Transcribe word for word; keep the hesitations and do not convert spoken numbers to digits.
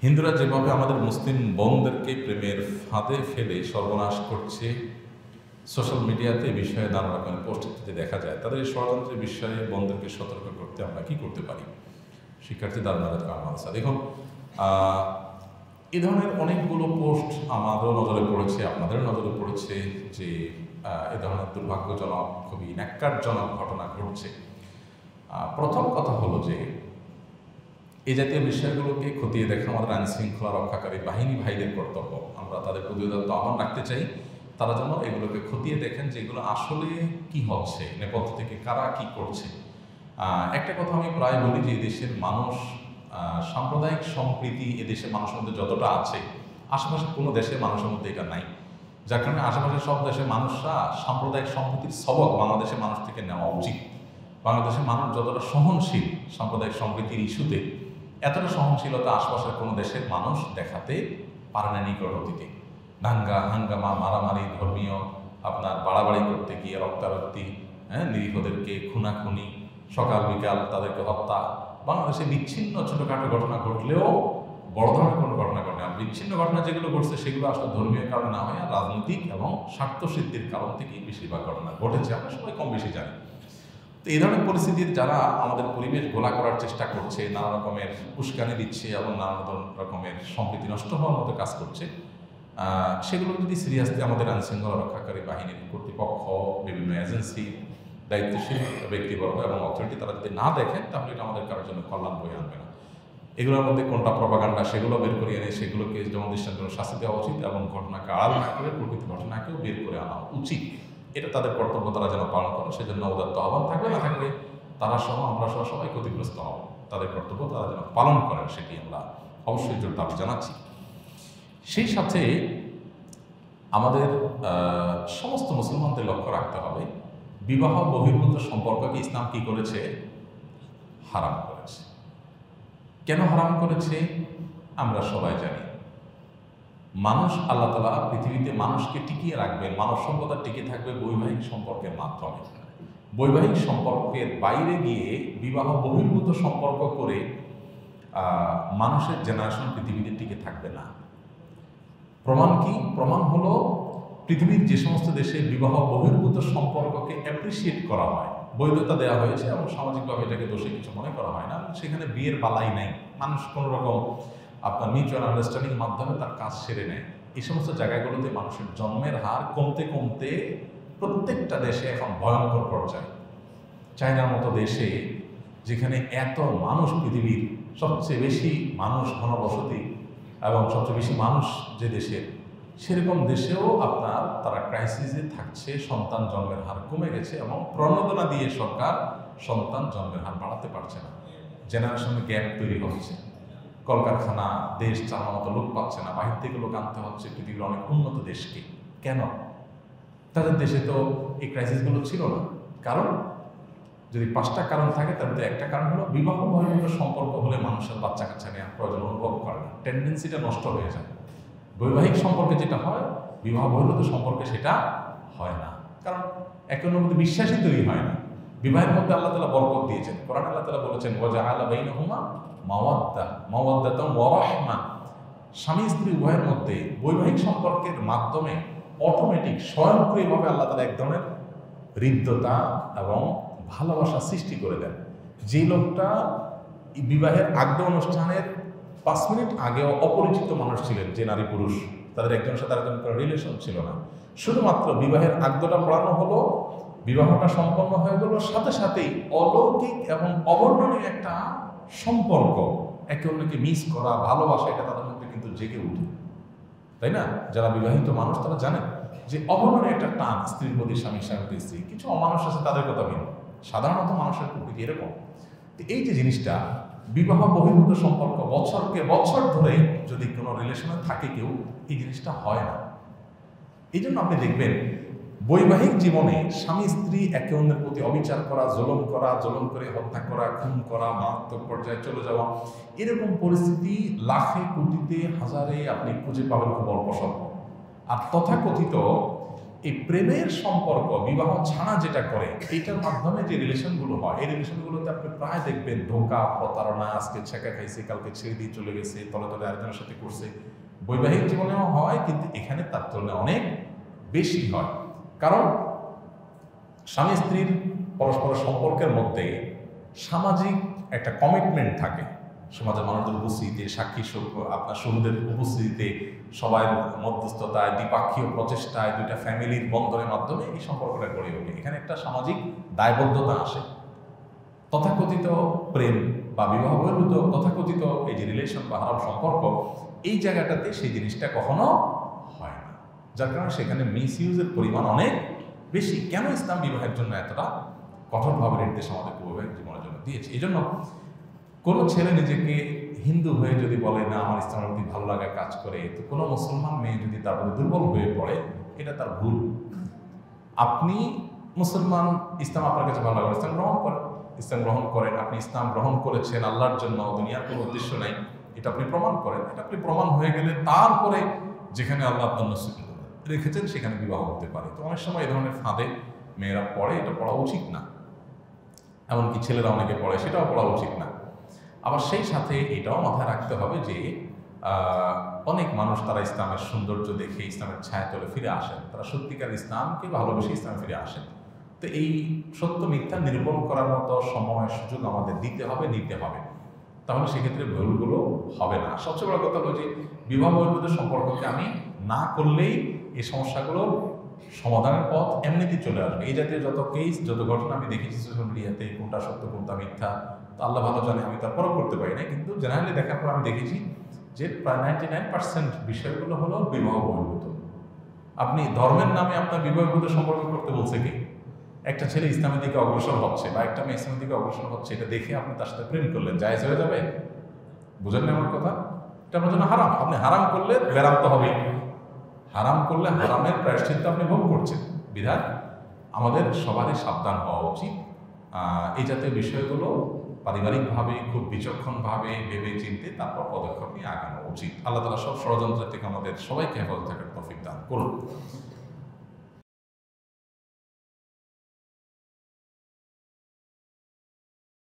হিন্দুরা যেভাবে আমাদের মুসলিম বোনদেরকে প্রেমের ফাঁদে ফেলে সর্বনাশ করছে, সোশ্যাল মিডিয়াতে এই বিষয়ে নানা রকমের পোস্ট ইত্যাদি দেখা যায়। তাদের এই ষড়যন্ত্রের বিষয়ে বোনদেরকে সতর্ক করতে আমরা কি করতে পারি? শিক্ষার্থী দারুনারাত কামালসা, দেখুন এ ধরনের অনেকগুলো পোস্ট আমাদেরও নজরে পড়েছে, আপনাদের নজরে পড়েছে যে এ ধরনের দুর্ভাগ্যজনক, খুবই ন্যাক্কারজনক ঘটনা ঘটছে। প্রথম কথা হলো যে এই জাতীয় বিষয়গুলোকে খতিয়ে দেখা আমাদের আইন শৃঙ্খলা রক্ষাকারী বাহিনী ভাইদের কর্তব্য। আমরা তাদের প্রতি আহ্বান রাখতে চাই, তারা যেন এগুলোকে খতিয়ে দেখেন যে এগুলো আসলে কি হচ্ছে, নেপথ্য থেকে কারা কি করছে। একটা কথা আমি প্রায় বলি যে দেশের মানুষ, সাম্প্রদায়িক সম্প্রীতি এদেশের মানুষের মধ্যে যতটা আছে, আশেপাশে কোনো দেশের মানুষের মধ্যে এটা নাই। যার কারণে আশেপাশের সব দেশের মানুষরা সাম্প্রদায়িক সম্প্রীতির সবক বাংলাদেশের মানুষ থেকে নেওয়া উচিত। বাংলাদেশের মানুষ যতটা সহনশীল সাম্প্রদায়িক সম্প্রীতির ইস্যুতে, এতটা সহনশীলতা আশপাশের কোনো দেশের মানুষ দেখাতে পারে না নিকট অতীতে। দাঙ্গা হাঙ্গামা, মারামারি, ধর্মীয় আপনার বাড়াবাড়ি করতে গিয়ে রক্তারক্তি, হ্যাঁ, নিরীহদেরকে খুনাখুনি, সকাল বিকাল তাদেরকে হত্যা, বাংলাদেশে বিচ্ছিন্ন ছোটোখাটো ঘটনা ঘটলেও বড় ধরনের কোনো ঘটনা ঘটে না। বিচ্ছিন্ন ঘটনা যেগুলো ঘটছে সেগুলো আসলে ধর্মীয় কারণে না হয়, রাজনৈতিক এবং স্বার্থসিদ্ধির কারণ থেকেই বেশিরভাগ ঘটনা ঘটেছে, আমরা সবাই কম বেশি জানি। তো এই ধরনের পরিস্থিতির যারা আমাদের পরিবেশ গোলা করার চেষ্টা করছে, নানা রকমের উস্কানি দিচ্ছে এবং নানা রকমের সম্প্রীতি নষ্ট হওয়ার মতো কাজ করছে, সেগুলো যদি সিরিয়াসলি আমাদের আইন শৃঙ্খলা রক্ষাকারী বাহিনীর কর্তৃপক্ষ, বিভিন্ন এজেন্সি, দায়িত্বশীল ব্যক্তিবর্গ এবং অথরিটি তারা যদি না দেখেন, তাহলে এটা আমাদের কারোর জন্য কল্যাণ বয়ে আনবে না। এগুলোর মধ্যে কোনটা প্রপাগান্ডা সেগুলো বের করে এনে সেগুলোকে যেমন দৃষ্টান্তমূলক শাস্তি দেওয়া উচিত এবং ঘটনাকে আড়াল না করে প্রকৃত ঘটনাকেও বের করে আনা উচিত। এটা তাদের কর্তব্য, তারা যেন পালন করে, সেজন্য উদাত্ত আহ্বান থাকবে। না থাকবে তারা সহ আমরা সহ সবাই ক্ষতিগ্রস্ত হব। তাদের কর্তব্য তারা যেন পালন করেন, সেটি আমরা অবশ্যই জোর দাবি জানাচ্ছি। সেই সাথে আমাদের সমস্ত মুসলমানদের লক্ষ্য রাখতে হবে, বিবাহ বহির্ভূত সম্পর্ককে ইসলাম কি করেছে? হারাম করেছে। কেন হারাম করেছে আমরা সবাই জানি। মানুষ, আল্লাহ তাআলা পৃথিবীতে মানুষকে টিকিয়ে রাখবেন, মানব সম্পদ টিকে থাকবে বৈবাহিক সম্পর্কের মাধ্যমে। বৈবাহিক সম্পর্কের বাইরে গিয়ে বিবাহ বহির্ভূত সম্পর্ক করে মানুষের জেনারেশন পৃথিবীতে টিকে থাকবে না। প্রমাণ কি? প্রমাণ হলো পৃথিবীর যে সমস্ত দেশে বিবাহ বহির্ভূত সম্পর্ককে অ্যাপ্রিসিয়েট করা হয়, বৈধতা দেওয়া হয়েছে এবং সামাজিকভাবে এটাকে দোষে কিছু মনে করা হয় না, সেখানে বিয়ের বালাই নাই, মানুষ কোনো রকম আপনার মিউচুয়াল আন্ডারস্ট্যান্ডিংয়ের মাধ্যমে তার কাজ সেরে নেয়। এই সমস্ত জায়গাগুলোতে মানুষের জন্মের হার কমতে কমতে প্রত্যেকটা দেশে এখন ভয়ঙ্কর পর্যায়ে। চায়নার মতো দেশে, যেখানে এত মানুষ, পৃথিবীর সবচেয়ে বেশি মানুষ ঘনবসতি এবং সবচেয়ে বেশি মানুষ যে দেশের, সেরকম দেশেও আপনার তারা ক্রাইসিসে থাকছে, সন্তান জন্মের হার কমে গেছে এবং প্রণোদনা দিয়ে সরকার সন্তান জন্মের হার বাড়াতে পারছে না। জেনারেশনের গ্যাপ তৈরি হচ্ছে, কলকারখানা, দেশ চালানোর মতো লোক পাচ্ছে না, বাহির থেকে লোক আনতে হচ্ছে পৃথিবীর অনেক উন্নত দেশকে। কেন? তাদের দেশে তো এই ক্রাইসিসগুলো ছিল না। কারণ যদি পাঁচটা কারণ থাকে, তার মধ্যে একটা কারণ হলো বিবাহ বহির্ভূত সম্পর্ক হলে মানুষের বাচ্চা কাচ্চা নেওয়ার প্রয়োজন অনুভব করে না, টেন্ডেন্সিটা নষ্ট হয়ে যায়। বৈবাহিক সম্পর্কে যেটা হয়, বিবাহ বহির্ভূত সম্পর্কে সেটা হয় না, কারণ একে অন্যের মধ্যে বিশ্বাসই তৈরি হয় না। বিবাহের মধ্যে আল্লাহ তাআলা বরকত দিয়েছেন, কোরআন আল্লাহ তাআলা বলেছেন ওয়াজআলা বাইনাহুমা মাওয়াদ্দা মাওয়াদ্দাতান ওয়া রাহমা। স্বামী স্ত্রী উভয়ের মধ্যে বৈবাহিক সম্পর্কের মাধ্যমে অটোমেটিক স্বয়ংক্রিয়ভাবে আল্লাহ তাআলা এক ধরনের হৃদ্যতা এবং ভালোবাসা সৃষ্টি করে দেন। যে লোকটা বিবাহের আগ্য অনুষ্ঠানের পাঁচ মিনিট আগেও অপরিচিত মানুষ ছিলেন, যে নারী পুরুষ, তাদের একজনের সাথে আরেকজন কোনো রিলেশন ছিল না, শুধুমাত্র বিবাহের আগ্যটা পড়ানো হলো, বিবাহটা সম্পন্ন হয়ে গেল, সাথে সাথেই অলৌকিক এবং অবর্ণনীয় একটা সম্পর্ক, একে অন্যকে মিস করা, ভালোবাসা, এটা তাদের মধ্যে কিন্তু জেগে উঠে, তাই না? যারা বিবাহিত মানুষ তারা জানেন যে অবর্ণনীয় একটা টান স্ত্রীর প্রতি, স্বামী স্বামীর স্ত্রী। কিছু অমানুষ আছে, তাদের কথা ভিন্ন, সাধারণত মানুষের প্রকৃতি এরকম। তো এই যে জিনিসটা, বিবাহ বহির্ভূত সম্পর্ক বছরকে বছর ধরে যদি কোনো রিলেশনে থাকে কেউ, এই জিনিসটা হয় না। এই জন্য আপনি দেখবেন বৈবাহিক জীবনে স্বামী স্ত্রী একে অন্যের প্রতি অবিচার করা, জুলুম করা, জুলুম করে হত্যা করা, খুন করা, মারাত্মক পর্যায়ে চলে যাওয়া, এরকম পরিস্থিতি লাখে কোটিতে হাজারে আপনি খুঁজে পাবেন খুব অল্প স্বল্প। আর তথাকথিত এই প্রেমের সম্পর্ক বিবাহ ছাড়া যেটা করে এইটার মাধ্যমে যে রিলেশনগুলো হয়, এই রিলেশনগুলোতে আপনি প্রায় দেখবেন ধোঁকা, প্রতারণা, আজকে ছেঁকা খাইছে, কালকে ছেড়ে দিয়ে চলে গেছে, তলে তলে আরেকজনের সাথে করছে। বৈবাহিক জীবনেও হয়, কিন্তু এখানে তার তুলনায় অনেক বেশি হয়। কারণ স্বামী স্ত্রীর পরস্পর সম্পর্কের মধ্যে সামাজিক একটা কমিটমেন্ট থাকে। সমাজের মানুষদের উপস্থিতিতে, সাক্ষী আপনার শহীদের উপস্থিতিতে, সবার মধ্যস্থতায়, দ্বিপাক্ষীয় প্রচেষ্টায়, দুইটা ফ্যামিলির বন্ধনের মাধ্যমে এই সম্পর্কটা গড়ে ওঠে। এখানে একটা সামাজিক দায়বদ্ধতা আসে। তথাকথিত প্রেম বা বিবাহ বহির্ভূত তথাকথিত এই যে রিলেশন বা হারাম সম্পর্ক, এই জায়গাটাতে সেই জিনিসটা কখনো হয় না, যার কারণে সেখানে মিস ইউজের পরিমাণ অনেক বেশি। কেন ইসলাম বিবাহের জন্য এতটা কঠোরভাবে নির্দেশ আমাদের বৈবাহিক জীবনের জন্য দিয়েছে? এই জন্য কোনো ছেলে নিজেকে হিন্দু হয়ে যদি বলে না আমার ইসলামের প্রতি ভালো লাগা কাজ করে, তো কোনো মুসলমান মেয়ে যদি তার প্রতি দুর্বল হয়ে পড়ে, এটা তার ভুল। আপনি মুসলমান, ইসলাম আপনার কাছে ভালো লাগে, ইসলাম গ্রহণ করেন, ইসলাম গ্রহণ করেন। আপনি ইসলাম গ্রহণ করেছেন আল্লাহর জন্য, দুনিয়ার কোনো উদ্দেশ্য নাই, এটা আপনি প্রমাণ করেন। এটা আপনি প্রমাণ হয়ে গেলে তারপরে যেখানে আল্লাহ আপনার নসিব রেখেছেন সেখানে বিবাহ হতে পারে। তো অনেক সময় এই ধরনের ফাঁদে মেয়েরা পড়ে, এটা পড়া উচিত না। এমনকি ছেলেরা অনেকে পড়ে, সেটাও পড়া উচিত না। আবার সেই সাথে এটাও মাথায় রাখতে হবে যে অনেক মানুষ তারা ইসলামের সৌন্দর্য দেখে ইসলামের ছায়া তলে ফিরে আসেন, তারা সত্যিকার ইসলামকে ভালোবেসে ইসলামে ফিরে আসেন। তো এই সত্য মিথ্যা নিরূপণ করার মতো সময় সুযোগ আমাদের দিতে হবে, নিতে হবে, তাহলে সেক্ষেত্রে ভুলগুলো হবে না। সবচেয়ে বড় কথা হলো যে বিবাহ বহির্ভূত সম্পর্ককে আমি না করলেই এই সমস্যাগুলোর সমাধানের পথ এমনিতেই চলে আসবে। এই জাতীয় যত কেস, যত ঘটনা আমি দেখেছি সোশ্যাল মিডিয়াতে, কোনটা সত্য কোনটা মিথ্যা তো আল্লাহ ভালো জানে, আমি তার পরখ করতে পারি না, কিন্তু জেনারেলি দেখার পর আমি দেখেছি যে প্রায় নাইনটি নাইন পার্সেন্ট বিষয়গুলো হলো বিবাহ বহির্ভূত। আপনি ধর্মের নামে আপনার বিবাহ বহির্ভূত সম্পর্ক করতে বলছে কি? একটা ছেলে ইসলামের দিকে অগ্রসর হচ্ছে বা একটা মেয়ে ইসলামের দিকে অগ্রসর হচ্ছে, এটা দেখে আপনি তার সাথে প্রেম করলেন, জায়েজ হয়ে যাবে? বুঝেন না আমার কথা? এটা আপনার জন্য হারাম। আপনি হারাম করলে বেরাম তো হবে, হারাম করলে হারামের প্রায়শ্চিত্ত আপনি ভোগ করছেন। বিধান আমাদের সবারই সাবধান হওয়া উচিত। এই জাতীয় বিষয়গুলো পারিবারিকভাবে খুব বিচক্ষণভাবে ভেবে চিনতে তারপর পদক্ষেপ নিয়ে আগানো উচিত। আল্লাহ তাআলা সব ষড়যন্ত্র থেকে আমাদের সবাইকে হেফাজত থাকার তৌফিক দান করুন।